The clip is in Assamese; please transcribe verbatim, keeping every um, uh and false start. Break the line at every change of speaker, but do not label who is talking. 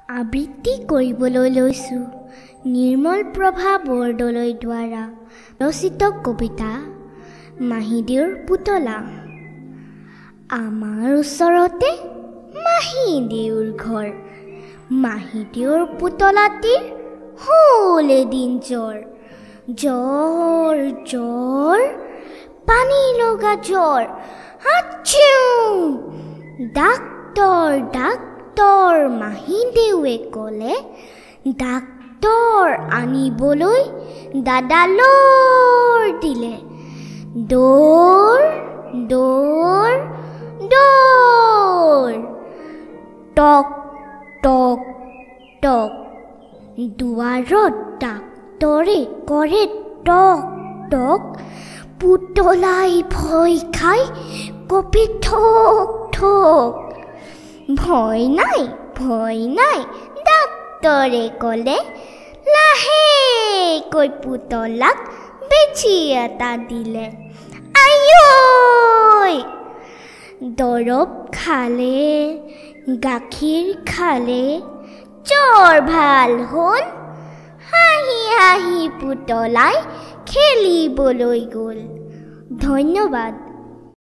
আবৃত্তি কৰিবলৈ লৈছোঁ নিৰ্মল প্ৰভা বৰদলৈ দ্বাৰা ৰচিত কবিতা মাহীদেউৰ পুতলা। আমাৰ ওচৰতে মাহীদেউৰ ঘৰ, মাহীদেউৰ পুতলাটিৰ হ'ল এদিন জ্বৰ। জ্বৰ জ্বৰ পানী লগা জ্বৰ, আচ্ছু! ডাক্তৰ ডাক্তৰ মাহীদেউৱে ক'লে, ডাক্তৰ আনিবলৈ দাদালৰ দিলে। দৌৰ দৌৰ দৌৰ, টক টক টক, দুৱাৰত ডাক্তৰে কৰে টক টক। পুতলাই ভয় খাই কপি ঠক ঠক। ভয় নাই ভয় নাই ডাক্তৰে ক'লে, লাহেকৈ পুতলাক বেজি এটা দিলে। আইঐ! দৰৱ খালে, গাখীৰ খালে, জ্বৰ ভাল হ'ল। হাঁহি হাঁহি পুতলাই খেলিবলৈ গ'ল। ধন্যবাদ।